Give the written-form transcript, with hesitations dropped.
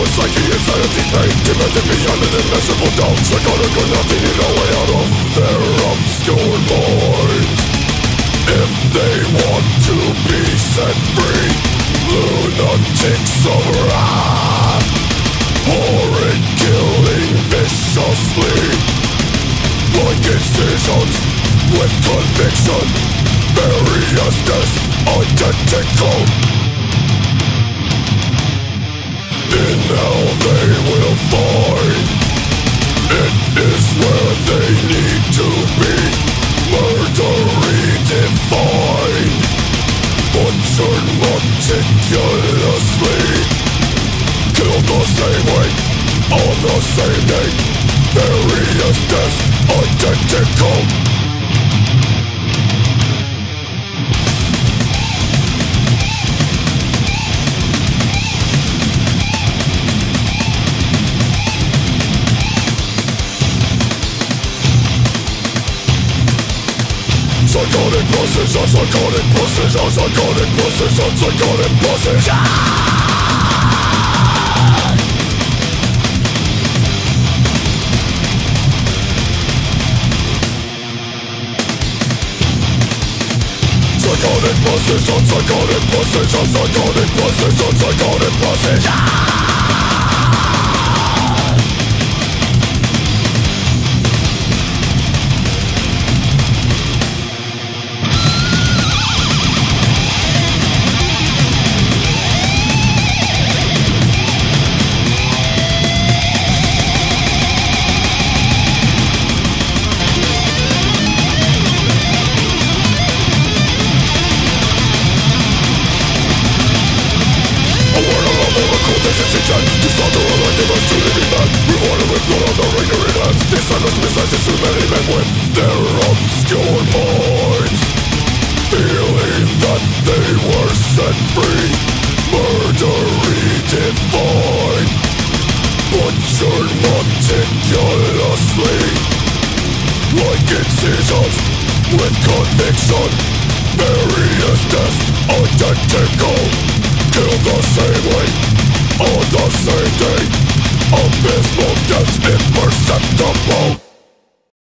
the psyche, insanity's pain, demanded beyond an immeasurable doubt. Psychotic with nothing in a way out of their obscure minds. If they want to be set free, lunatics of wrath, horrid killing viciously, like incisions with conviction, bury us as identical. In hell they will find, it is where they need to be, murdery defined, butchered meticulously, killed the same way, on the same day, bury us as identical. Psychotic precision, psychotic precision, psychotic precision, psychotic precision. Psychotic precision, psychotic precision, psychotic precision, psychotic precision. To slaughter a life they must truly be mad. Rewarded with blood on the ignorant hands. These silence besides too many men with their obscure minds, feeling that they were set free, murdery defined, butchered meticulously, like incisions with conviction, bury as death identical, killed the same way, on the same day, abysmal deaths imperceptible.